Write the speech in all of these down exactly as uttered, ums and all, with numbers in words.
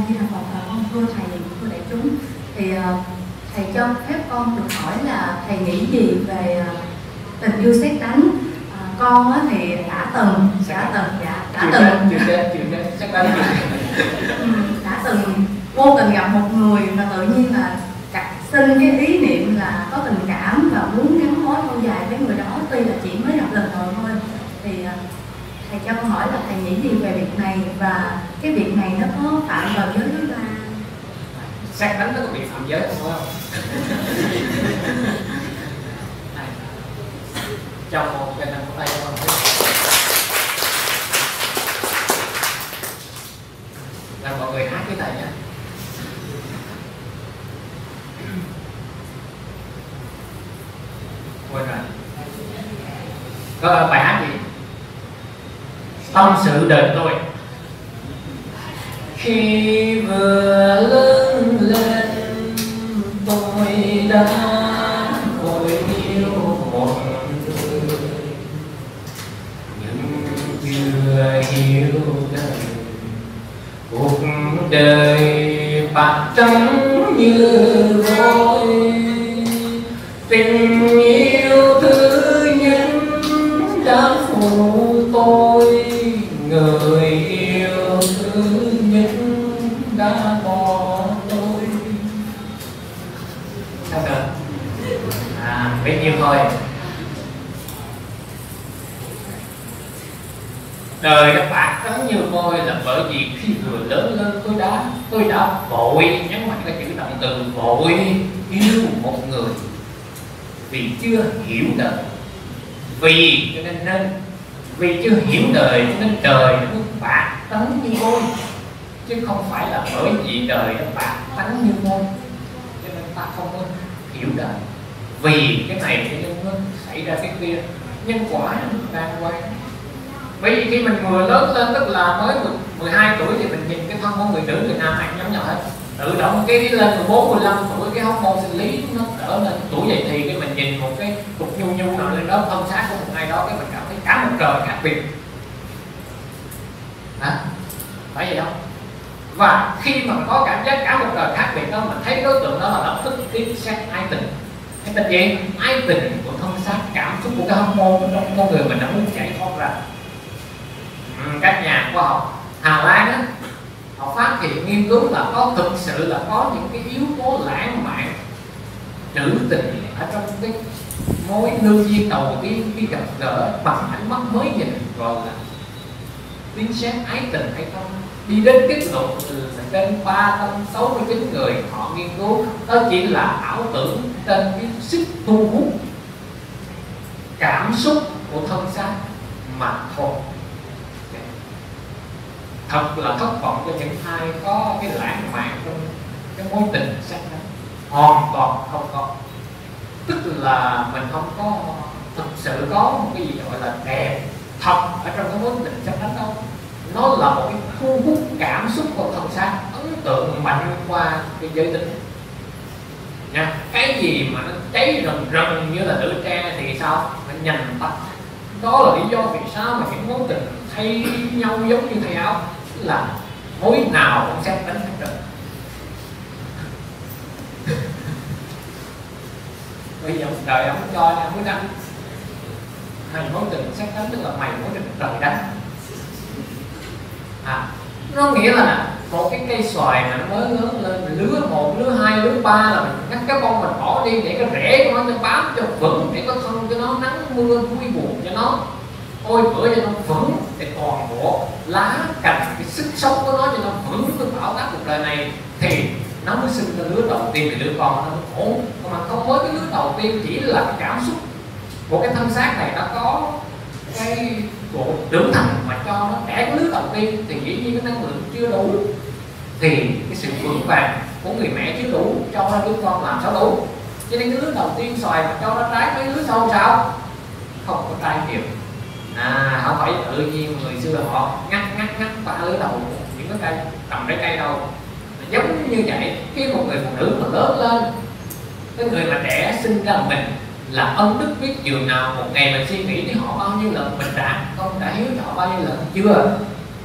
Di Đà Phật. Con thưa thầy, thưa đại chúng, thì thầy cho phép con được hỏi là thầy nghĩ gì về tình yêu sét đánh? À, con á thì đã từng đã từng dạ đã từng chuyện đến chuyện đến sét đánh đã từng vô tình gặp một người và tự nhiên là sinh cái ý niệm là có tình cảm và muốn gắn bó lâu dài với người đó, tuy là chỉ mới gặp lần đầu thôi. Thì thầy cho con hỏi là thầy nghĩ gì về việc này, và cái việc này nó có phạm vào giới thứ ba? Sét đánh nó có bị phạm giới không không? Chào một cái thằng của tay không? Là mọi người hát với thầy nhé. Quên rồi. Có bài hát gì? Tâm sự đời tôi. Khi vừa lớn lên tôi đã vội yêu một người, nhưng chưa hiểu đời cuộc đời bạc trắng như vôi. Tình yêu thứ nhất đã phụ tôi, người yêu thứ nhất đã bỏ tôi. Sao được? À, biết nhiêu thôi. Đời đã bạc trắng như vôi là bởi vì khi vừa lớn lên tôi đã tôi đã vội, nhấn mạnh cái chữ động từ vội yêu một người vì chưa hiểu đời. Vì cho nên nên vì chưa hiểu đời cho nên đời nó bạc trắng như vôi, chứ không phải là bởi vì đời nó bạc trắng như vôi cho nên ta không có hiểu đời. Vì cái này cho nên nó xảy ra cái kia, nhân quả nó đang quay. Bởi vì khi mình vừa lớn lên, tức là mới mười hai tuổi thì mình nhìn cái thân của người nữ người nam ảnh giống nhau hết. Tự động cái đi lên mười bốn mười lăm tuổi cái hormone sinh lý nó trở lên. Tuổi dậy thì cái mình nhìn một cái cục nhu nhu nào lên đó, thân xác của một ai đó, cái mình cảm thấy cả một trời khác biệt. Hả? Phải vậy không? Và khi mà có cảm giác cả một trời khác biệt đó, mình thấy đối tượng đó là lập tức tiến sát ái tình. Cái tình gì? Ái tình của thân xác, cảm xúc của cái hormone trong con người mình nó muốn chạy thoát ra. Các nhà khoa học Hà Lan á, họ phát hiện nghiên cứu là có thực sự là có những cái yếu tố lãng mạn trữ tình ở trong cái mối lương duyên đầu tiên khi gặp gỡ bằng ánh mắt mới nhìn, gọi là tiếng sét ái tình hay không. Đi đến kết luận từ trên ba trăm sáu mươi chín người họ nghiên cứu, đó chỉ là ảo tưởng trên cái sức thu hút cảm xúc của thân xác mà thôi. Thật là thất vọng cho những ai có cái lãng mạn trong cái mối tình sắc đó, hoàn toàn không có. Tức là mình không có thực sự có một cái gì gọi là đẹp thật ở trong cái mối tình sắc đó đâu. Nó là một cái thu hút cảm xúc của thân xác, ấn tượng mạnh qua cái giới tính nha. Cái gì mà nó cháy rần rần như là lửa tre thì sao? Nó nhanh tắt. Đó là lý do vì sao mà những mối tình thay nhau giống như thầy áo, là mối nào cũng xét đánh hết trơn. Bây giờ đời ông cho em mới đánh. Mày mối tình xét đánh tức là mày mối tình trời đánh. À, nó nghĩa là một cái cây xoài mà nó mới lớn lên, mình lứa một, lứa hai, lứa ba là mình ngắt cái bông mình bỏ đi để cái rễ của nó nó bám cho vững, để có thân cho nó nắng mưa vui buồn cho nó, ôi bữa cho nó vững, để toàn bộ lá cành cái sức sống của nó cho nó vững với bảo tác cuộc đời này thì nó mới sinh ra lứa đầu tiên, thì lứa con nó mới ổn. Còn mà không mới cái lứa đầu tiên chỉ là cái cảm xúc của cái thân xác này nó có cái bộ trưởng thành mà cho nó đẻ cái lứa đầu tiên thì dĩ nhiên cái năng lượng chưa đủ, thì cái sự vững vàng của người mẹ chưa đủ cho nó đứa con làm sao đủ. Cho nên cái lứa đầu tiên xoài mà cho nó trái, mấy lứa sau sao không có trái nhiều. À, không phải tự nhiên người xưa họ ngắt ngắt ngắt ba lứa đầu những cái cây trồng trái cây đâu. Giống như vậy, khi một người phụ nữ mà lớn lên, cái người mà đẻ sinh ra mình là ân đức biết giường nào, một ngày mình suy nghĩ đến họ bao nhiêu lần, mình đã không đã hiếu cho họ bao nhiêu lần chưa,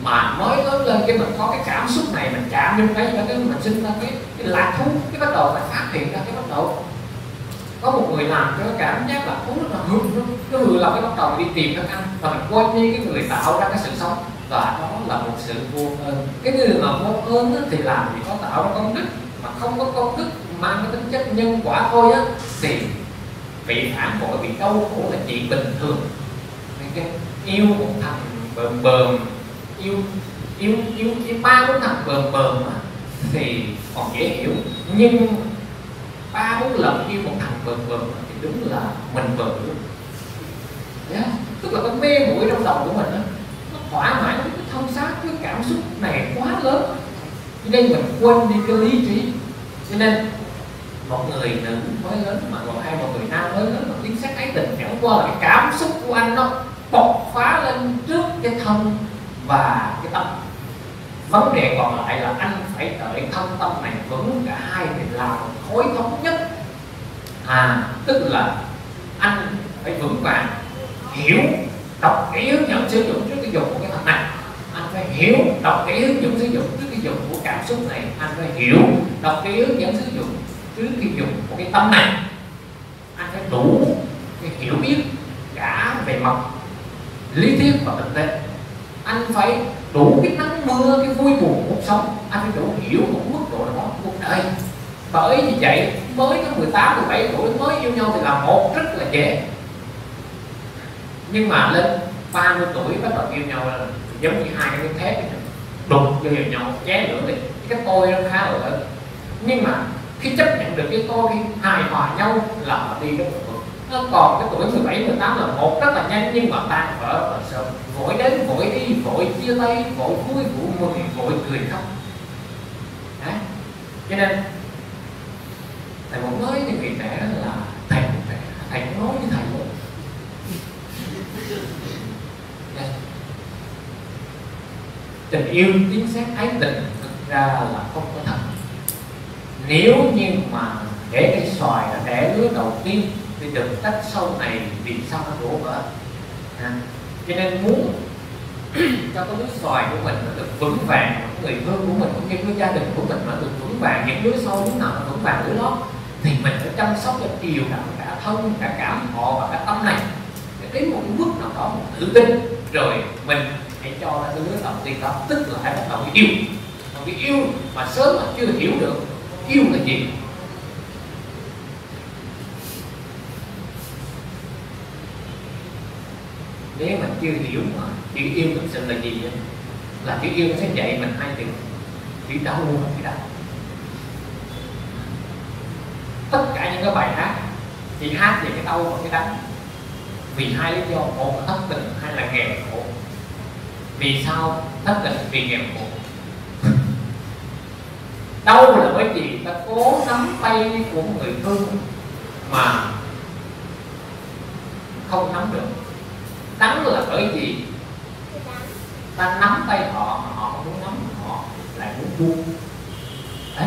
mà mới lớn lên cái mình có cái cảm xúc này, mình chạm vô cái cái mình sinh ra cái, cái lạc thú, cái bắt đầu mình phát hiện ra cái bắt đầu có một người làm cho cái cảm giác là thú nó hư nó, nó hư là cái bắt đầu đi tìm thức ăn và mình quên đi cái người tạo ra cái sự sống, và đó là một sự vô ơn. Cái người mà vô ơn thì làm gì có tạo ra công đức, mà không có công đức mang cái tính chất nhân quả thôi á thì bị phản bội, bị đau khổ là chuyện bình thường. Okay. Yêu một thằng bờm bờm, yêu yêu yêu yêu ba bốn thằng bờm bờm thì còn dễ hiểu, nhưng ba bốn lần yêu một thằng bờm bờm thì đúng là mình bờm luôn. Yeah. Tức là cái mê muội trong đầu của mình đó, nó thỏa mãn cái thông sát, cái cảm xúc này quá lớn, cho nên mình quên đi cái lý trí. Cho nên một người nữ mới lớn mà còn hai một người nam mới lớn mà tiếng sắc ái tình chẳng qua là cái cảm xúc của anh nó bộc phá lên trước cái thân và cái tâm. Vấn đề còn lại là anh phải đợi thân tâm này vững cả hai thì làm một khối thống nhất. À, tức là anh phải vững vàng hiểu, đọc kỹ hướng dẫn sử dụng trước cái dùng của cái thằng này, anh phải hiểu, đọc kỹ hướng dẫn sử dụng trước cái dùng của cảm xúc này, anh phải hiểu, đọc kỹ hướng dẫn sử dụng trước cái dùng của cái tâm này. Anh phải đủ cái hiểu biết cả về mặt lý thuyết và thực tế. Anh phải đủ cái nắng mưa, cái vui buồn cuộc sống, anh phải đủ hiểu một mức độ nào đó cuộc đời. Bởi vì vậy mới có mười tám, mười bảy tuổi mới yêu nhau thì là một rất là dễ, nhưng mà lên ba mươi tuổi bắt đầu yêu nhau là giống như hai cái thép đụng vô nhau ché lửa thì cái tôi nó khá là lớn. Nhưng mà khi chấp nhận được cái tôi, khi hài hòa nhau là họ đi rất là vững. Nó còn cái tuổi mười bảy, mười tám là một rất là nhanh, nhưng mà tan vỡ và sợ vội đến vội đi, vội chia tay, vội vui vụ mừng, vội cười khóc. Đấy. Cho nên thầy muốn nói với người trẻ là thầy cũng trẻ, thầy cũng nói với thầy luôn. Tình yêu chính xác ái tình thực ra là không có thật. Nếu như mà để cái xoài đã đẻ lứa đầu tiên thì đừng trách sau này vì sao nó đổ vỡ. À, cho nên muốn cho cái lứa xoài của mình nó được vững vàng, người thương của mình cũng như cái gia đình của mình nó được vững vàng, những đứa sau đứa nào nó vững vàng đứa đó, thì mình phải chăm sóc cho chiều đậm cả thân, cả cảm họ và cả tâm này để đến một bước nào đó một tự tin, rồi mình hãy cho ra cái lứa đầu tiên đó, tức là hãy bắt đầu yêu. Còn cái yêu mà sớm mà chưa hiểu được yêu là gì, nếu mình chưa hiểu mà chữ yêu thực sự là gì ấy, là chữ yêu nó sẽ dạy mình hai chữ: chữ đau và chữ đau. Tất cả những cái bài hát chỉ hát về cái đau và cái đắng vì hai lý do: một là thất tình, hai là nghèo khổ. Vì sao thất tình? Vì nghèo khổ. Đau là bởi vì ta cố nắm tay của người thương mà không nắm được. Đắng là bởi vì ta nắm tay họ mà họ không muốn nắm, họ lại muốn buông. Đấy.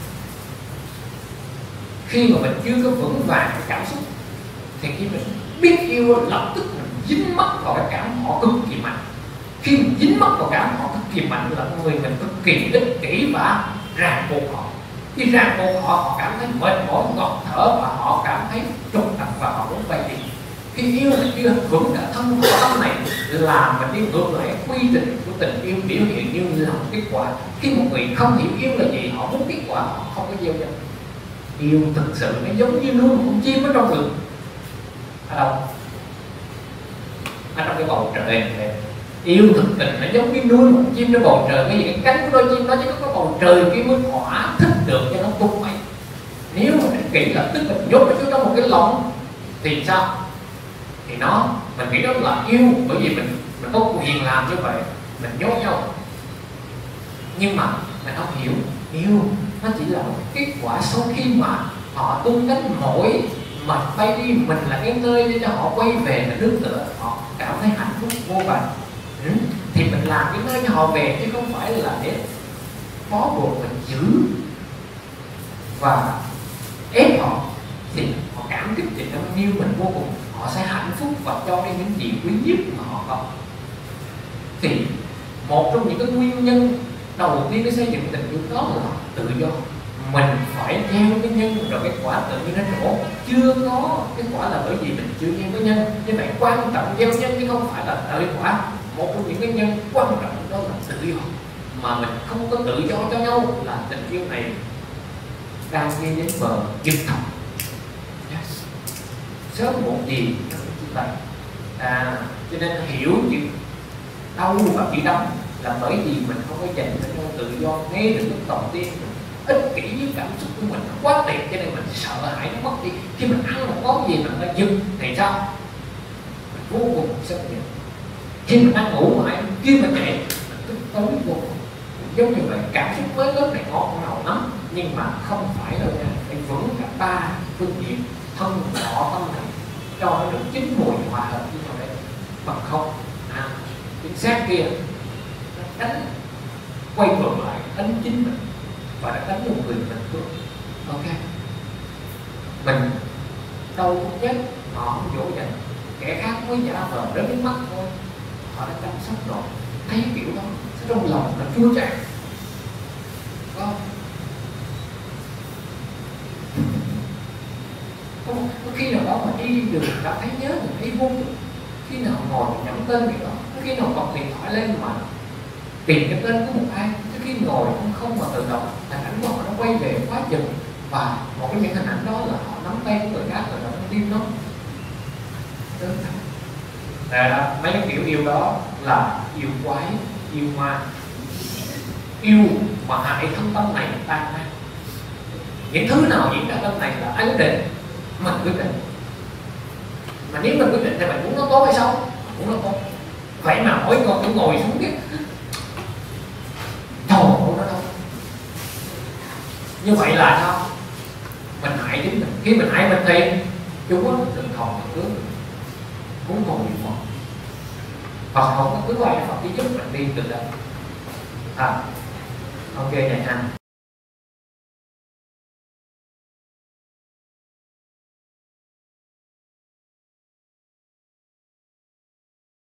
Khi mà mình chưa có vững vàng cái cảm xúc thì khi mình biết yêu lập tức mình dính mắc vào cái cảm họ cực kỳ mạnh. Khi mình dính mắc vào cảm họ cực kỳ mạnh là người mình cực kỳ ích kỷ và ràng buộc họ. Khi ràng buộc họ, họ cảm thấy mệt mỏi, ngọt thở và họ cảm thấy trục trặc và họ muốn bay đi. Khi yêu là chưa vững cả thân và tâm này là mình đi ngược lại quy trình của tình yêu, biểu hiện như là một kết quả. Khi một người không hiểu yêu là gì, họ muốn kết quả, họ không có gieo nhau. Yêu thực sự nó giống như nuôi một con chim ở trong rừng. Ở đâu? Ở trong cái bầu trời này. Yêu thực tình nó giống như nuôi một chim trên bầu trời. Cái gì cái cánh của đôi chim đó chứ có bầu trời kia mới thỏa thích được cho nó tung bay. Nếu mà mình kỹ là tức mình nhốt nó trong một cái lồng thì sao? Thì nó mình nghĩ đó là yêu, bởi vì mình mình có quyền làm như vậy, mình nhốt nhau. Nhưng mà mình không hiểu yêu nó chỉ là một kết quả sau khi mà họ tung cánh mỗi mà bay đi, mình là cái nơi để cho họ quay về và nương tựa, họ cảm thấy hạnh phúc vô vàn. Ừ. Thì mình làm cái nơi cho họ về chứ không phải là để bó buộc mình giữ và ép họ. Thì họ cảm kích tình yêu mình vô cùng, họ sẽ hạnh phúc và cho đi những gì quý nhất mà họ có. Thì một trong những cái nguyên nhân đầu tiên để xây dựng tình yêu đó là tự do. Mình phải gieo cái nhân rồi cái quả tự nhiên nó trổ. Chưa có cái quả là bởi vì mình chưa gieo cái nhân. Như vậy quan trọng gieo nhân chứ không phải là đợi quả. Một trong những cái nhân quan trọng đó là tự do. Mà mình không có tự do cho nhau là tình yêu này đang đi đến bờ dứt thòng. Yes. Sớm một gì nó cũng như vậy. À, cho nên hiểu chuyện đau và chỉ đau là bởi vì mình không có dành cho nhau tự do ngay từ lúc đầu tiên. Ích kỷ với cảm xúc của mình nó quá đẹp cho nên mình sợ hãi nó mất đi. Khi mình ăn một món gì mình nó dừng thì sao? Mình vô cùng sân nhận. Khi mình ăn ngủ mãi khi mình chạy mình tức tối vô cùng. Giống như vậy cảm xúc mới lớp này ngọt ngào lắm nhưng mà không phải đâu nha. Phải vững cả ba phương diện thân thọ tâm này cho nó được chín mùi hòa hợp với nhau đấy. Bằng không à, chính xác kia nó đánh quay ngược lại đánh chính mình và đã đánh một người mình thương. Ok, mình đâu cũng chết họ không dỗ dành, kẻ khác mới giả vờ đến cái mắt thôi, họ đã chăm sóc rồi. Thấy kiểu đó trong lòng nó chua chát không? Không có khi nào đó mà đi đường đã thấy nhớ mình thấy vô cùng. Khi nào ngồi nhẩm tên người đó, có khi nào bật điện thoại lên mà tìm cái tên của một ai, có khi ngồi không không mà tự động hình ảnh của họ nó quay về quá chừng và một cái những hình ảnh đó là họ nắm tay của người khác rồi nó tim nó đơn giản. À, mấy cái kiểu yêu đó là yêu quái, yêu ma, yêu mà hại thân tâm này tan nát. Những thứ nào diễn ra trong này là ai quyết định? Mình quyết định. Mà nếu mình quyết định thì mình muốn nó tốt hay xấu? Muốn nó tốt. Vậy mà mỗi con cũng ngồi xuống cái trời ơi nó đâu. Như vậy là sao? Mình hại chính mình. Khi mình hại mình thì chúng á đừng còn cứu mình. Muốn còn niệm Phật. Phật không có cứu ai, Phật chỉ giúp mình đi từ đây. À, ok này anh.